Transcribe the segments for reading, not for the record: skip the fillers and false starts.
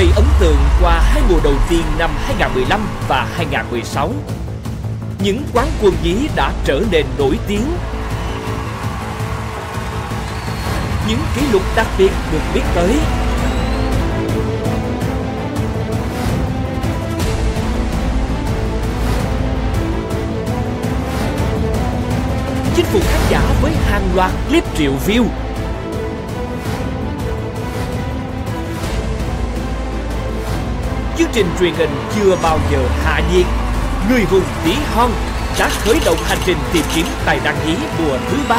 Gây ấn tượng qua hai mùa đầu tiên năm 2015 và 2016. Những quán quân nhí đã trở nên nổi tiếng. Những kỷ lục đặc biệt được biết tới. Chinh phục khán giả với hàng loạt clip triệu view. Chương trình truyền hình chưa bao giờ hạ nhiệt. Người hùng tí hon đã khởi động hành trình tìm kiếm tài năng nhí mùa thứ 3.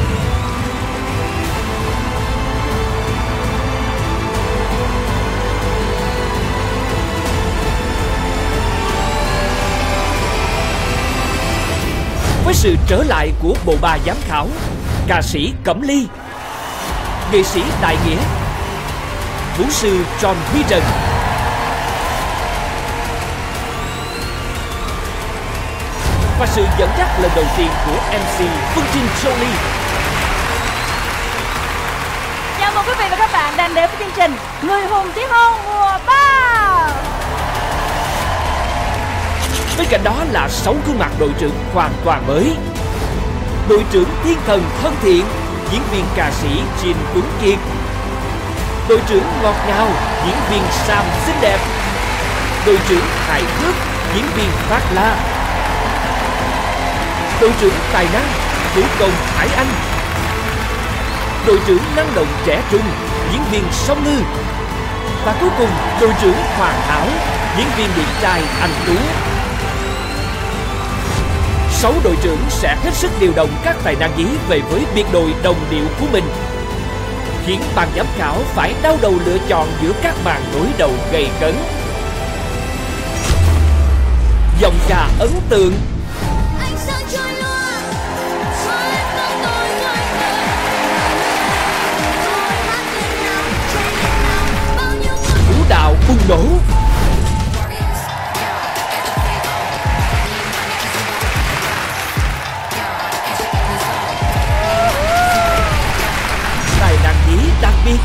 Với sự trở lại của bộ ba giám khảo, ca sĩ Cẩm Ly, nghệ sĩ Đại Nghĩa, vũ sư John Huy Trần, và sự dẫn dắt lần đầu tiên của MC Phương Trinh Jolie. Chào mừng quý vị và các bạn đang đến với chương trình Người hùng tí hon mùa 3. Bên cạnh đó là 6 gương mặt đội trưởng hoàn toàn mới. Đội trưởng thiên thần thân thiện, diễn viên ca sĩ Jin Tuấn Kiệt. Đội trưởng ngọt ngào, diễn viên Sam xinh đẹp. Đội trưởng hài hước, diễn viên Phát La. Đội trưởng tài năng, vũ công Hải Anh. Đội trưởng năng động trẻ trung, diễn viên Song Ngư. Và cuối cùng, đội trưởng hoàn hảo, diễn viên điển trai Anh Tú. 6 đội trưởng sẽ hết sức điều động các tài năng nhí về với biệt đội đồng điệu của mình, khiến ban giám khảo phải đau đầu lựa chọn giữa các màn đối đầu gay cấn. Giọng ca ấn tượng, vũ đạo bùng nổ, tài năng nhí đặc biệt.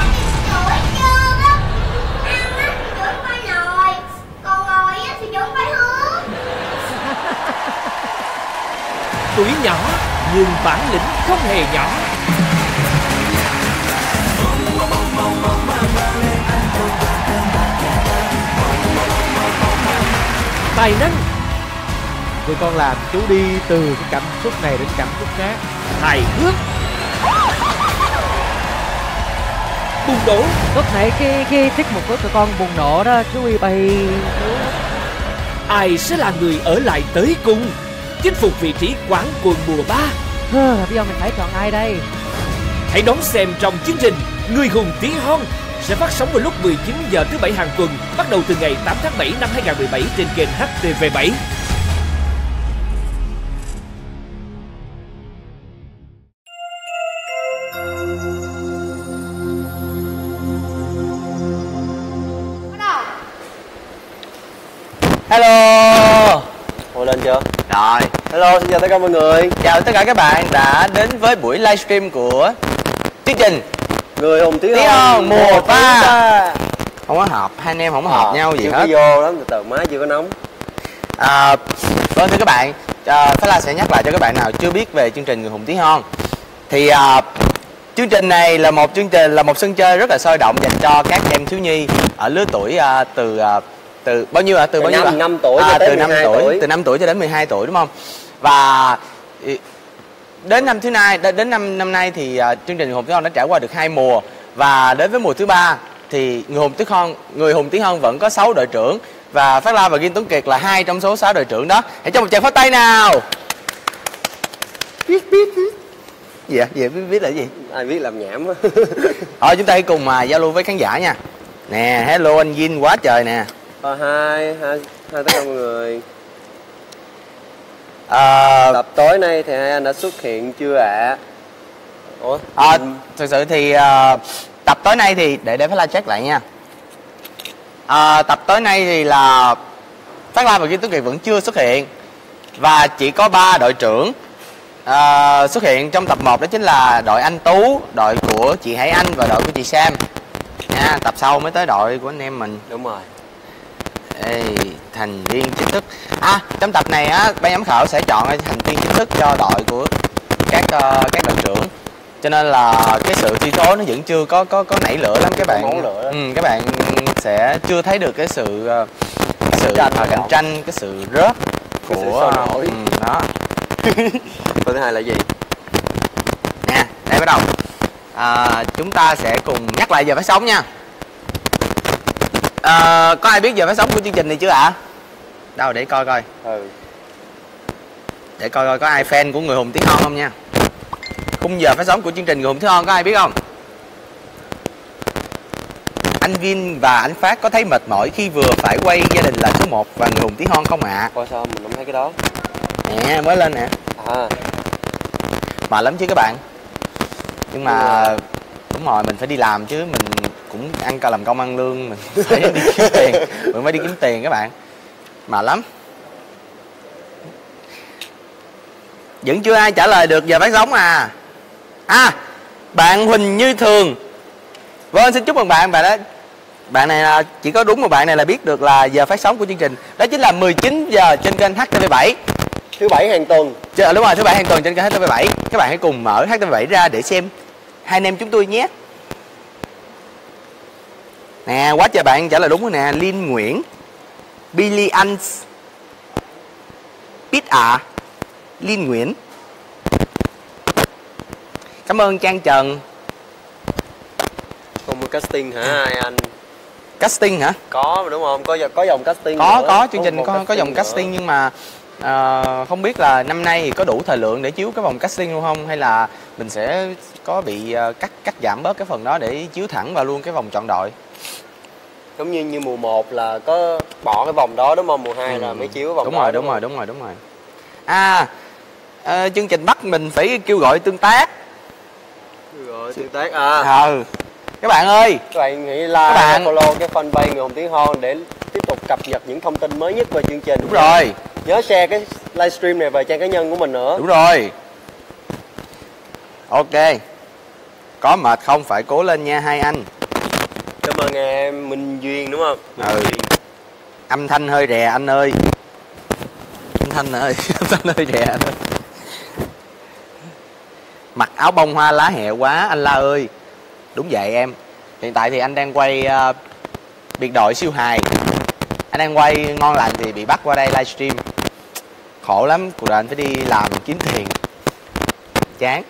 Tuổi nhỏ nhưng bản lĩnh không hề nhỏ. Tài năng, tụi con làm chú đi từ cái cảm xúc này đến cảm xúc khác. hài hước, bùng nổ. Lúc nãy cái tiết mục của tụi con bùng nổ đó, chú Uy bay. Ai sẽ là người ở lại tới cùng, chinh phục vị trí quán quân mùa 3? Bây giờ mình phải chọn ai đây? Hãy đón xem trong chương trình Người hùng tí hon sẽ phát sóng vào lúc 19 giờ thứ Bảy hàng tuần, bắt đầu từ ngày 8 tháng 7 năm 2017 trên kênh HTV7. Hello. Ngồi lên chưa? Rồi. Hello, xin chào tất cả mọi người. Chào tất cả các bạn đã đến với buổi livestream của chương trình Người hùng tí hon mùa 3. Không có hợp, hai anh em không có hợp nhau gì chưa hết. Chưa vô lắm, từ từ má chưa có nóng. Vâng thưa các bạn, Phát La sẽ nhắc lại cho các bạn nào chưa biết về chương trình Người hùng tí hon. Thì chương trình này là một sân chơi rất là sôi động dành cho các em thiếu nhi ở lứa tuổi từ bao nhiêu ạ? Từ bao nhiêu ạ? 5 tuổi cho tới 12 tuổi. Từ 5 tuổi cho đến 12 tuổi đúng không? Và đến năm nay thì chương trình Người hùng tí hon đã trải qua được 2 mùa, và đến với mùa thứ 3 thì Người hùng tí hon vẫn có 6 đội trưởng, và Phát La và Jin Tuấn Kiệt là 2 trong số 6 đội trưởng đó. Hãy cho một tràng pháo tay nào. Biết gì ạ? Biết là gì? Ai biết làm nhảm á. Thôi chúng ta hãy cùng giao lưu với khán giả nha. Nè, hello anh Jin quá trời nè. Hi tất cả mọi người. Tập tối nay thì hai anh đã xuất hiện chưa ạ? Ủa? Thực sự thì tập tối nay thì để Phát La check lại nha. Tập tối nay thì là Phát La và Jin Tuấn Kiệt vẫn chưa xuất hiện, và chỉ có 3 đội trưởng xuất hiện trong tập 1, đó chính là đội anh Tú, đội của chị Hải Anh và đội của chị Sam. nha, tập sau mới tới đội của anh em mình. Đúng rồi. Ê, thành viên chính thức. Trong tập này á, ban giám khảo sẽ chọn thành viên chính thức cho đội của các đội trưởng. Cho nên là cái sự thi tố nó vẫn chưa có nảy lửa lắm các bạn. Các bạn sẽ chưa thấy được cái sự cạnh tranh, cái sự rớt của đó. Phần thứ hai là gì? Nè, đây bắt đầu. Chúng ta sẽ cùng nhắc lại giờ phát sóng nha. Có ai biết giờ phát sóng của chương trình này chưa ạ? Đâu để coi coi. Để coi coi có ai fan của Người Hùng Tiếng Hon không nha. Khung giờ phát sóng của chương trình Người Hùng Tiếng Hon có ai biết không? Anh Vin và anh Phát có thấy mệt mỏi khi vừa phải quay Gia Đình Là Số 1 và Người Hùng Tiếng Hon không ạ? Coi sao mình không thấy cái đó. Nè, mới lên nè. Mệt lắm chứ các bạn. Nhưng mà đúng rồi, mình phải đi làm chứ, mình cũng làm công ăn lương, mình phải đi kiếm tiền, mình phải đi kiếm tiền các bạn. Mệt lắm. Vẫn chưa ai trả lời được giờ phát sóng à? Bạn Huỳnh Như Thường. Vâng, xin chúc mừng bạn đó. Bạn này là chỉ có đúng một bạn này là biết được là giờ phát sóng của chương trình. Đó chính là 19 giờ trên kênh HTV7. Thứ bảy hàng tuần. Đúng rồi, thứ bảy hàng tuần trên kênh HTV7. Các bạn hãy cùng mở HTV7 ra để xem hai anh em chúng tôi nhé. Nè, quá trời bạn trả lời đúng rồi nè. Linh Nguyễn, Billy Anh, Pít Linh Nguyễn. Cảm ơn Trang Trần. Không có casting hả hai anh? Casting hả? Có đúng không? Có dòng casting. Có chương trình có dòng casting nhưng mà không biết là năm nay thì có đủ thời lượng để chiếu cái vòng casting luôn không, hay là mình sẽ có bị cắt giảm bớt cái phần đó để chiếu thẳng vào luôn cái vòng chọn đội. Giống như mùa 1 là có bỏ cái vòng đó đúng không? Mùa 2 là mới chiếu cái vòng đó. Đúng rồi. Chương trình bắt mình phải kêu gọi tương tác. Các bạn ơi, các bạn hãy like, follow cái fanpage Người Hùng Tiếng Hon để tiếp tục cập nhật những thông tin mới nhất về chương trình. Đúng rồi. Nhớ share cái livestream này về trang cá nhân của mình nữa. Đúng rồi. Ok. Có mệt không phải cố lên nha hai anh. Cảm ơn em Minh Duyên đúng không? Âm thanh hơi rè anh ơi. Âm thanh hơi rè anh ơi. Mặc áo bông hoa lá hẹ quá anh La ơi. Đúng vậy em. Hiện tại thì anh đang quay biệt đội siêu hài. Anh đang quay ngon lành thì bị bắt qua đây livestream. Khổ lắm, cuộc đời anh phải đi làm kiếm tiền. Chán.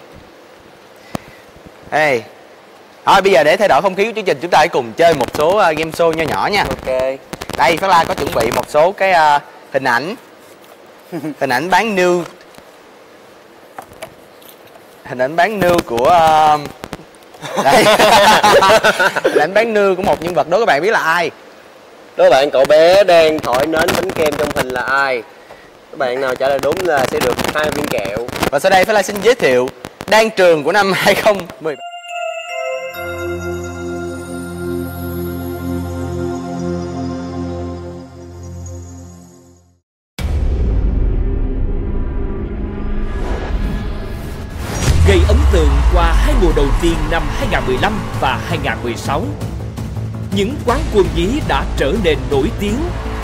Thôi bây giờ để thay đổi không khí của chương trình, chúng ta hãy cùng chơi một số game show nho nhỏ nha. Ok. Đây Phát La có chuẩn bị một số cái hình ảnh. Hình ảnh bán nưu. Hình ảnh bán nưu của đây. Hình ảnh bán nưu của một nhân vật đó, các bạn biết là ai? Đố bạn cậu bé đang thổi nến bánh kem trong hình là ai? Các bạn nào trả lời đúng là sẽ được 2 viên kẹo. Và sau đây Phát La xin giới thiệu Đan Trường của năm 2010. Gây ấn tượng qua hai mùa đầu tiên năm 2015 và 2016. Những quán quân nhí đã trở nên nổi tiếng.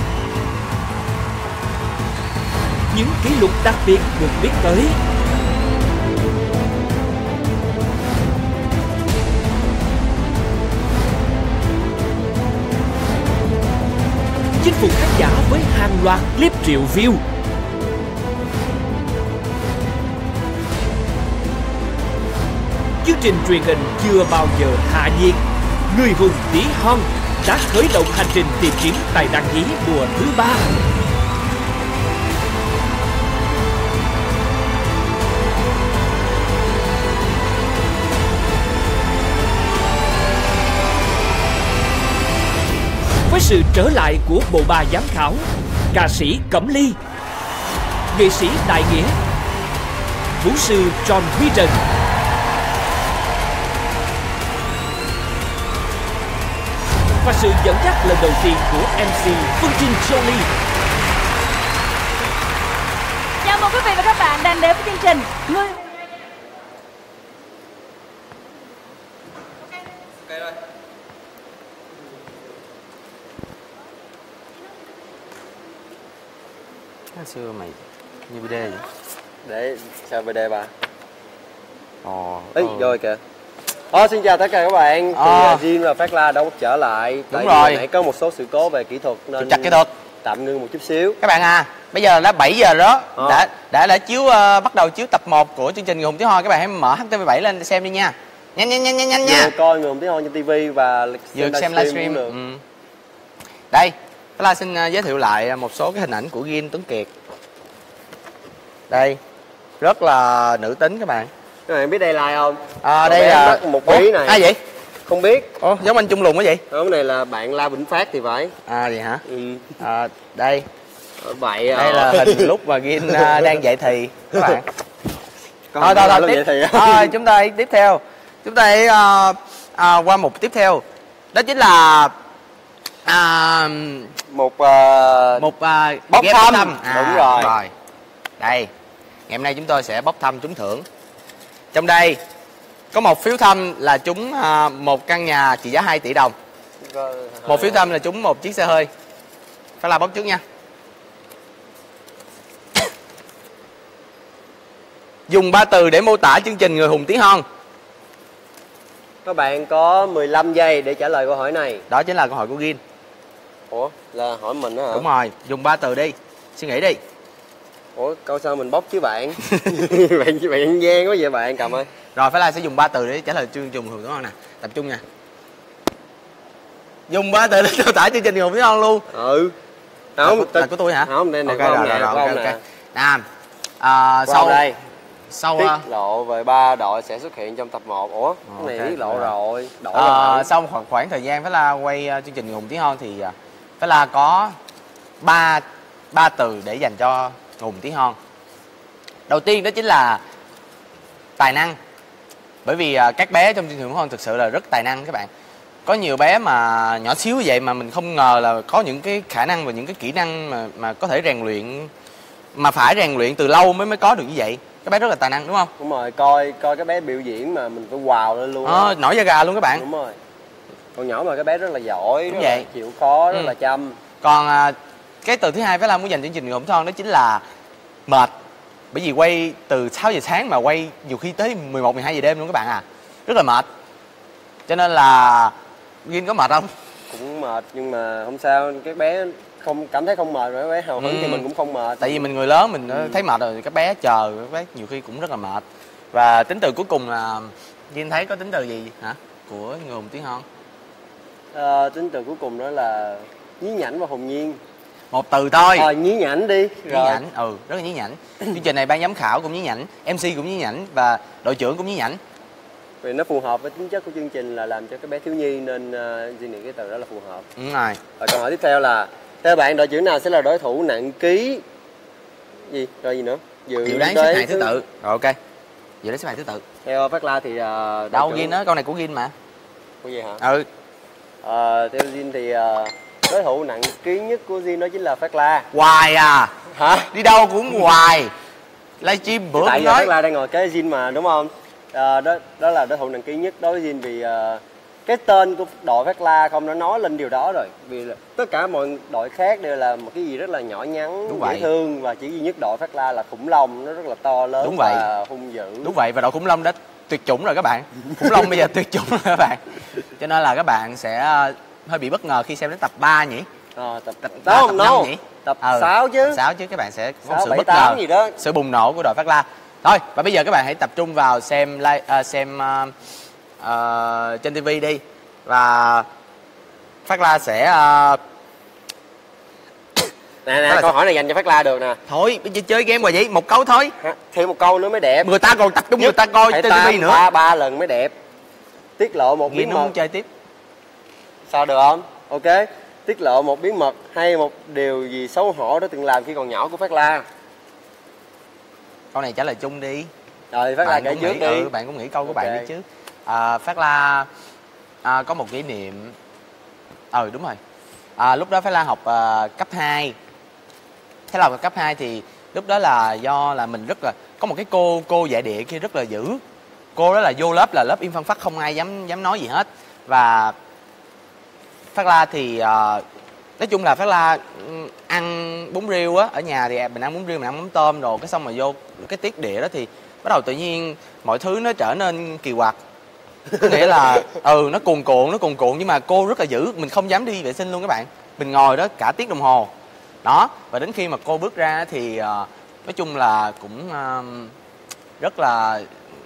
Những kỷ lục đặc biệt được biết tới. Chinh phục khán giả với hàng loạt clip triệu view. Chương trình truyền hình chưa bao giờ hạ nhiệt. Người Hùng Tí Hon đã khởi động hành trình tìm kiếm tài năng nhí mùa thứ 3. Với sự trở lại của bộ ba giám khảo, ca sĩ Cẩm Ly, nghệ sĩ Đại Nghĩa, vũ sư John Huy Trần, và sự dẫn dắt lần đầu tiên của MC Phương Trinh Jolie. Chào mừng quý vị và các bạn đang đến với chương trình Người Hồi xưa mày như BD vậy. Để sao BD ba? Ồ. Ý rồi kìa. Xin chào tất cả các bạn. Thì Jin và Phát La đã trở lại. Đúng rồi. Nãy có một số sự cố về kỹ thuật nên chặt kỹ thuật tạm ngưng một chút xíu. Các bạn à, bây giờ đã 7 giờ đó. Đã chiếu bắt đầu chiếu tập 1 của chương trình Người Hùng Tí Hon. Các bạn hãy mở HTV7 lên xem đi nha. Nhanh nha. Vừa coi Người Hùng Tí Hon trên TV và vừa xem livestream. Đây, Phát La xin giới thiệu lại một số cái hình ảnh của Jin Tuấn Kiệt. Đây, rất là nữ tính các bạn. Các bạn biết đây là ai không? Đây là một bí này. Ai vậy? Không biết. Giống anh Trung Lùng quá vậy? Cái này là bạn La Vĩnh Phát thì phải. Vậy hả? Đây. Đây là hình lúc mà Jin đang dậy thì các bạn. Thôi chúng ta tiếp theo. Chúng ta hãy qua mục tiếp theo. Đó chính là một bốc thăm. Đúng rồi. Đây, ngày hôm nay chúng tôi sẽ bốc thăm trúng thưởng. Trong đây có một phiếu thăm là trúng một căn nhà trị giá 2 tỷ đồng. Một phiếu thăm là trúng một chiếc xe hơi. Phải là bốc trước nha. Dùng 3 từ để mô tả chương trình Người Hùng Tí Hon. Các bạn có 15 giây để trả lời câu hỏi này. Đó chính là câu hỏi của Jin. Ủa, là hỏi mình đó hả? Đúng rồi, dùng 3 từ đi. Suy nghĩ đi. Ủa, câu sao mình bóc chứ bạn? bạn gian quá vậy bạn, cầm ơi. Rồi, phải là sẽ dùng 3 từ để trả lời chương trình Người Hùng Tí Hon nè. Tập trung nha. Dùng 3 từ để mô tả chương trình Người Hùng Tí Hon luôn. Không, là của tôi hả? Không, đây này okay, rồi. Nam. Sau đây. Sau tiết lộ về 3 đội sẽ xuất hiện trong tập 1. Ủa, cái này tiết lộ rồi. Sau khoảng thời gian phải là quay chương trình Người Hùng Tí Hon thì phải là có 3 từ để dành cho Người Hùng Tí Hon. Đầu tiên đó chính là tài năng. Bởi vì các bé trong chương trình Người Hùng Tí Hon thực sự là rất tài năng các bạn. Có nhiều bé mà nhỏ xíu vậy mà mình không ngờ là có những cái khả năng và những cái kỹ năng mà có thể rèn luyện, mà phải rèn luyện từ lâu mới có được như vậy. Các bé rất là tài năng đúng không? Đúng rồi, coi cái bé biểu diễn mà mình phải wow lên luôn. Nổi da gà luôn các bạn. Đúng rồi. Còn nhỏ mà cái bé rất là giỏi, đúng vậy. Chịu khó, rất là chăm. Còn cái từ thứ hai phải là muốn dành chương trình Người Hùng Tí Hon đó chính là mệt. Bởi vì quay từ 6 giờ sáng mà quay nhiều khi tới 11, 12 giờ đêm luôn các bạn à. Rất là mệt. Cho nên là Jin có mệt không? Cũng mệt nhưng mà không sao, các bé không cảm thấy không mệt rồi, các bé hào hứng thì mình cũng không mệt. Tại vì mình người lớn mình thấy mệt rồi, các bé chờ, các bé nhiều khi cũng rất là mệt. Và tính từ cuối cùng là Jin thấy có tính từ gì hả? Của Người Hùng Tí Hon. Tính từ cuối cùng đó là nhí nhảnh và hồn nhiên. Một từ thôi. Nhí nhảnh đi. Nhí nhảnh, rất là nhí nhảnh. Chương trình này ban giám khảo cũng nhí nhảnh, MC cũng nhí nhảnh và đội trưởng cũng nhí nhảnh. Vì nó phù hợp với tính chất của chương trình là làm cho các bé thiếu nhi nên Jin nghĩ cái từ đó là phù hợp. Đúng rồi. Và câu hỏi tiếp theo là theo bạn đội trưởng nào sẽ là đối thủ nặng ký rồi gì nữa? Dự đoán xếp hạng thứ tự. Rồi ok. Dự đoán xếp hạng thứ tự. Theo Phát La thì đâu Jin đó, câu này của Jin mà. Của gì hả? Theo Jin thì đối thủ nặng ký nhất của Jin đó chính là Phát La. Hoài à? Hả? Đi đâu cũng hoài. Livestream bữa tại nói. Phát La đang ngồi kế Jin mà đúng không? Đó là đối thủ nặng ký nhất đối với Jin vì cái tên của đội Phát La không đã nói lên điều đó rồi. Vì là tất cả mọi đội khác đều là một cái gì rất là nhỏ nhắn, dễ thương và chỉ duy nhất đội Phát La là khủng long, nó rất là to lớn và hung dữ. Đúng vậy, và đội khủng long đã tuyệt chủng rồi các bạn. Khủng long bây giờ tuyệt chủng rồi các bạn. Cho nên là các bạn sẽ hơi bị bất ngờ khi xem đến tập 3 nhỉ? Tập 5 nhỉ? Tập 6 chứ. 6 chứ, các bạn sẽ có 6, sự 7, bất 8 ngờ, gì đó. sự bùng nổ của đội Phát La. Thôi, và bây giờ các bạn hãy tập trung vào xem trên TV đi. Và Phát La sẽ nè câu hỏi này dành cho Phát La được nè. Thôi bây giờ chơi game rồi vậy, một câu thôi. Thêm một câu nữa mới đẹp. Người ta còn tập trung người ta coi trên TV nữa. 3 lần mới đẹp. Tiết lộ một bí mật. muốn chơi tiếp. Sao được không? Ok. Tiết lộ một bí mật hay một điều gì xấu hổ đã từng làm khi còn nhỏ của Phát La. Câu này trả lời chung đi. Rồi Phát La kể trước đi. Bạn cũng nghĩ câu của bạn đi chứ. Phát La có một kỷ niệm. Đúng rồi. Lúc đó Phát La học cấp 2. Thế là cấp 2 thì lúc đó là do là mình rất là có một cái cô dạy địa kia rất là dữ. Cô đó là vô lớp là lớp im phăng phắc, không ai dám nói gì hết. Và Phát La thì nói chung là Phát La ăn bún riêu á, ở nhà thì mình ăn bún riêu, mình ăn mắm tôm rồi cái xong mà vô cái tiết địa đó thì bắt đầu tự nhiên mọi thứ nó trở nên kỳ quặc. Có nghĩa là nó cuồn cuộn nhưng mà cô rất là dữ, mình không dám đi vệ sinh luôn các bạn. Mình ngồi đó cả tiếng đồng hồ. Đó, và đến khi mà cô bước ra thì nói chung là cũng rất là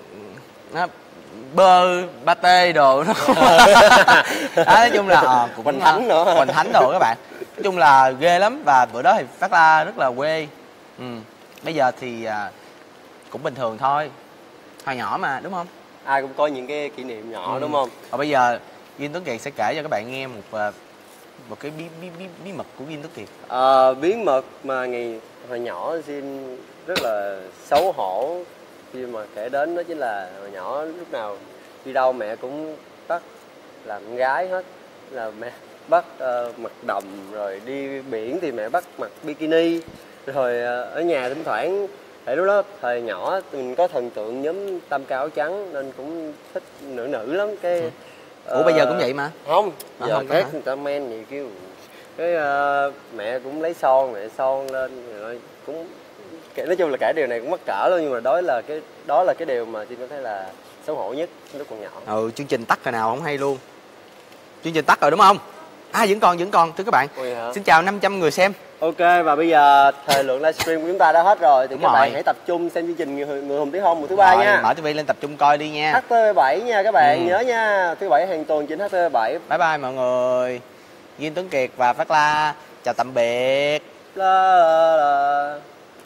bơ pate đồ nó nói chung là cũng Hoành thánh nữa, hoành thánh đồ các bạn. Nói chung là ghê lắm. Và bữa đó thì Phát La rất là quê. Bây giờ thì cũng bình thường thôi, hồi nhỏ mà đúng không? Ai cũng có những cái kỷ niệm nhỏ đúng không? Và bây giờ Duyên Tuấn Kiệt sẽ kể cho các bạn nghe một cái bí mật của Duyên Tuấn Kiệt. Bí mật mà ngày hồi nhỏ Jin rất là xấu hổ khi mà kể đến, đó chính là hồi nhỏ lúc nào đi đâu mẹ cũng bắt làm con gái hết, là mẹ bắt mặc đầm, rồi đi biển thì mẹ bắt mặc bikini, rồi ở nhà thỉnh thoảng tại lúc đó thời nhỏ mình có thần tượng nhóm Tam Cao Áo Trắng nên cũng thích nữ lắm cái. Ủa bây giờ cũng vậy mà? Không, giờ không khác người ta men vậy kêu cái mẹ cũng lấy son, mẹ son lên rồi cũng nói chung là cả điều này cũng mắc cỡ luôn, nhưng mà đó là cái điều mà chị có thấy là xấu hổ nhất lúc còn nhỏ. Chương trình tắt hồi nào không hay luôn. Chương trình tắt rồi đúng không? Vẫn còn thưa các bạn. Xin chào 500 người xem. Ok, và bây giờ thời lượng livestream của chúng ta đã hết rồi thì Đúng các rồi. bạn hãy tập trung xem chương trình Người Hùng Tí Hon mùa thứ 3 nha. Mở TV lên tập trung coi đi nha. HTV7 nha các bạn, nhớ nha. Thứ 7 hàng tuần trên HTV7. Bye bye mọi người. Duyên Tuấn Kiệt và Phát La chào tạm biệt. La la la.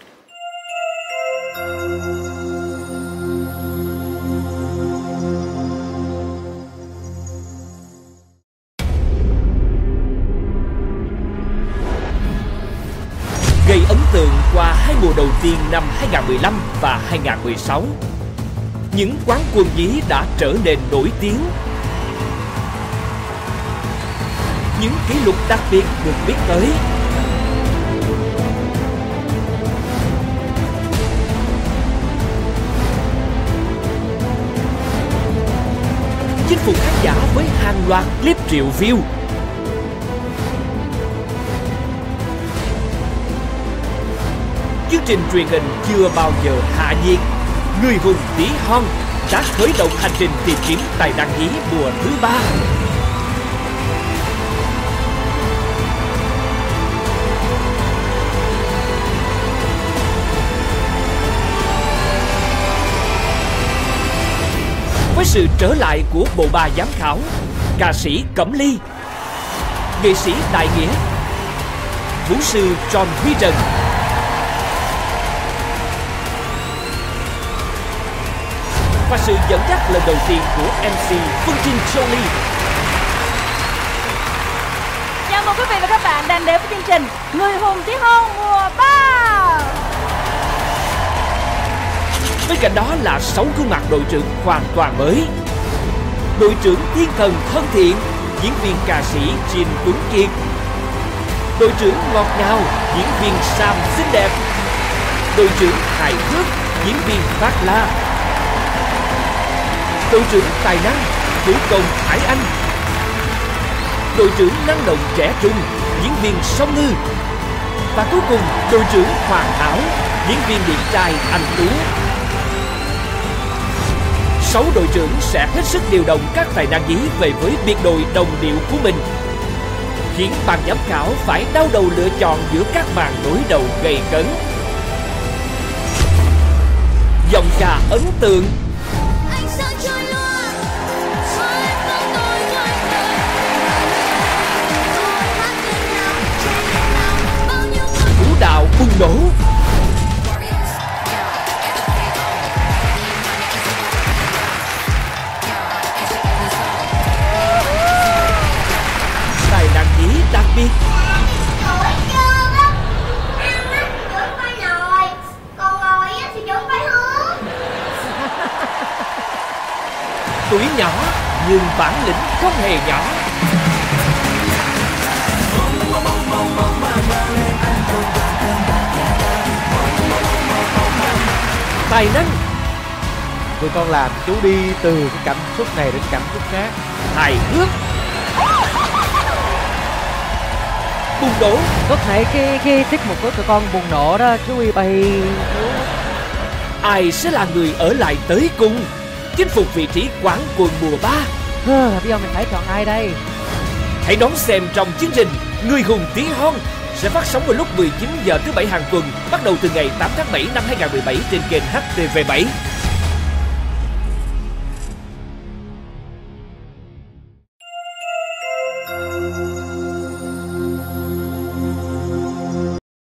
Gây ấn tượng qua 2 mùa đầu tiên năm 2015 và 2016, những quán quân nhí đã trở nên nổi tiếng. Những kỷ lục đặc biệt được biết tới. Chinh phục khán giả với hàng loạt clip triệu view. Chương trình truyền hình chưa bao giờ hạ nhiệt. Người Hùng Tí Hon đã khởi động hành trình tìm kiếm tài năng nhí mùa thứ 3. Với sự trở lại của bộ ba giám khảo, ca sĩ Cẩm Ly, nghệ sĩ Đại Nghĩa, vũ sư John Huy Trần, và sự dẫn dắt lần đầu tiên của MC Phương Trinh Jolie. Chào mừng quý vị và các bạn đang đến với chương trình Người Hùng Tí Hon mùa 3. Bên cạnh đó là 6 gương mặt đội trưởng hoàn toàn mới. Đội trưởng thiên thần thân thiện, diễn viên ca sĩ Jin Tuấn Kiệt. Đội trưởng ngọt ngào, diễn viên Sam xinh đẹp. Đội trưởng hài hước, diễn viên Phát La. Đội trưởng tài năng, vũ công Hải Anh. Đội trưởng năng động trẻ trung, diễn viên Song Ngư. Và cuối cùng đội trưởng hoàn hảo, diễn viên điển trai Anh Tú. 6 đội trưởng sẽ hết sức điều động các tài năng nhí về với biệt đội đồng điệu của mình, khiến ban giám khảo phải đau đầu lựa chọn giữa các màn đối đầu gay cấn. Giọng ca ấn tượng, vũ đạo bùng nổ, tài năng nhí đặc biệt. Tuổi nhỏ nhưng bản lĩnh không hề nhỏ. Tài năng, Tụi con làm chú đi từ cái cảm xúc này đến cảm xúc khác. hài hước, bùng nổ. Lúc nãy khi tiết mục của tụi con bùng nổ đó, chú Uy bày Ai sẽ là người ở lại tới cùng, chinh phục vị trí quán quân mùa 3? bây giờ mình phải chọn ai đây? Hãy đón xem trong chương trình Người hùng tí hon sẽ phát sóng vào lúc 19 giờ thứ Bảy hàng tuần, bắt đầu từ ngày 8 tháng 7 năm 2017 trên kênh HTV7.